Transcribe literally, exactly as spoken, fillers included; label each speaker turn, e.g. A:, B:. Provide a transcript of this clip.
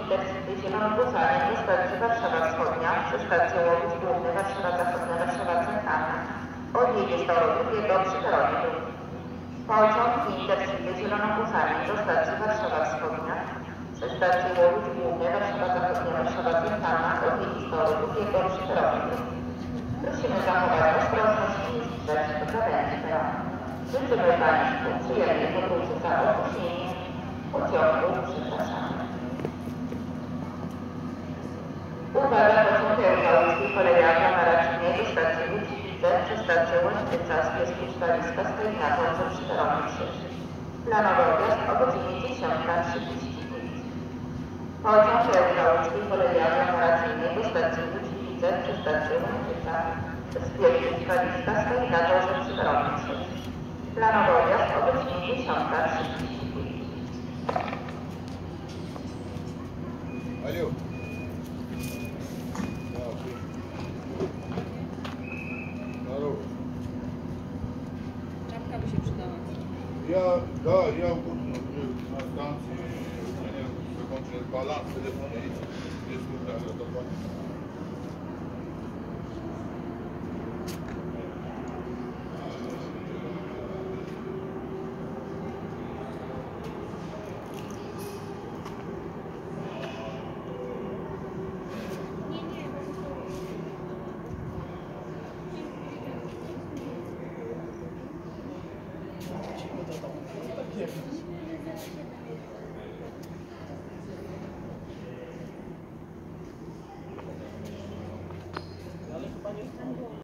A: Intercity Zielonogórzanie do stacji Warszawa Wschodnia przez stację Łowicz Główny Warszawa Zachodnia Warszawa Centralna odjedzie z toru drugiego przy peronie drugim. Pociąg Intercity Zielonogórzanie do stacji Warszawa Wschodnia przez stację Łowicz Główny Warszawa Zachodnia Warszawa Centralna odjedzie z toru drugiego przy peronie drugim. Prosimy zachować ostrożność i nie zbliżać się do krawędzi peronu. Życzymy Państwu przyjemnej podróży za opóźnieniem pociągu. Przepraszamy. Uwaga, pociąg Ełkauckiej kolei aglomeracyjnej do stacji Łudziwice przez stację Łęczyca z Piesku-Staliska stoi na drodze przy peronie trzy. Planowy odjazd o godzinie dziesiąta trzydzieści pięć. Pociąg Ełkauckiej kolei aglomeracyjnej do stacji Łudziwice przez stację Łęczyca z Piesku-Staliska stoi na drodze przy peronie trzy. Planowy odjazd o godzinie dziesiąta trzydzieści pięć.
B: Алло. Здорово.
C: Czapka by się przydała.
B: Я, да, я буду на станции, у меня закончился баланс телефона и здесь нужно дополнительно.